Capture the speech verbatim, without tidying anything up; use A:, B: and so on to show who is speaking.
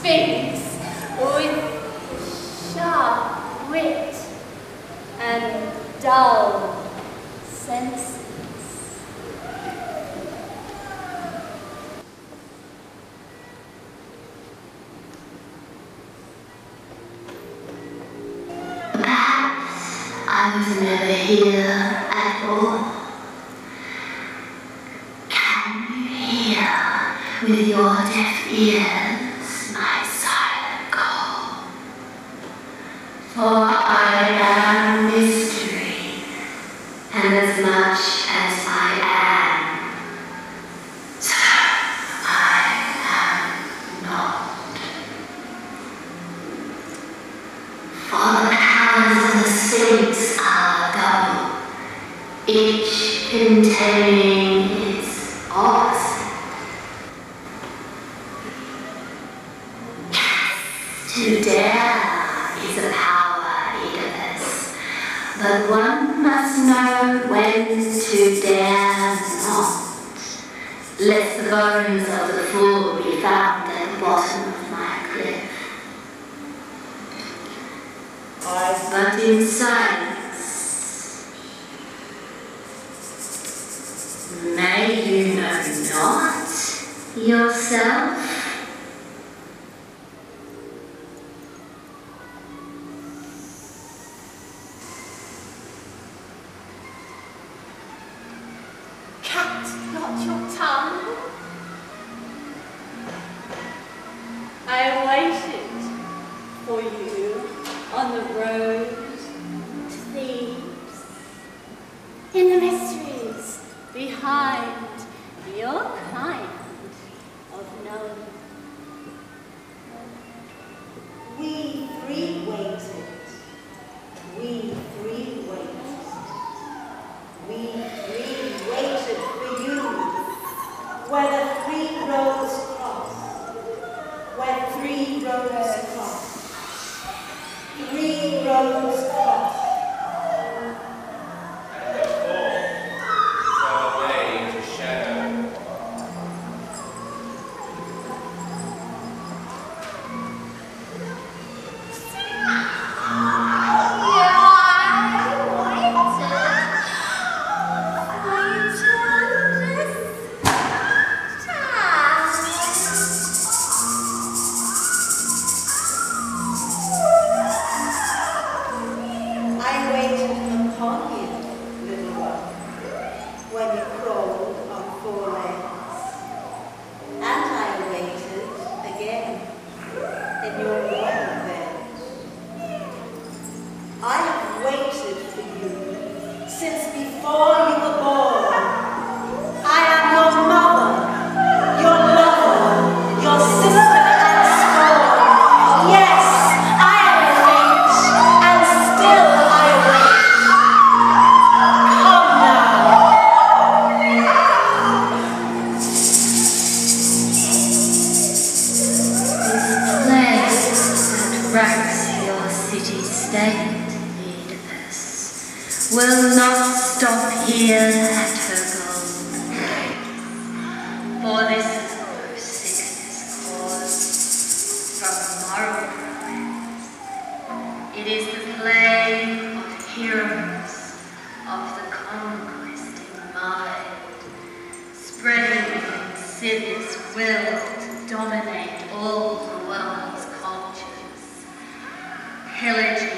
A: Sphinx with sharp wit and dull senses.
B: Perhaps I was never here at all. Can you hear with your deaf ears my silent call? For I am mystery, and as much as I am, so I am not. For the powers of the Sphinx are double, each containing its opposite. To dare is a power, Oedipus, but one must know when to dare not, lest the bones of the fool be found at the bottom of my cliff. But in silence, may you know not yourself?
A: Cat, not your tongue. I waited for you on the road to Thebes, in the mysteries behind your kind of knowing.
C: We three waited. We three waited. We three waited for you, where the three roads cross, where three roads cross. Three roads cross.
D: And the fourth fell away to shadow.
B: Will not stop here at her golden gate, for this is no sickness caused from moral crimes. It is the plague of heroes, of the conquesting mind, spreading with insidious will to dominate all the world's cultures, pillaging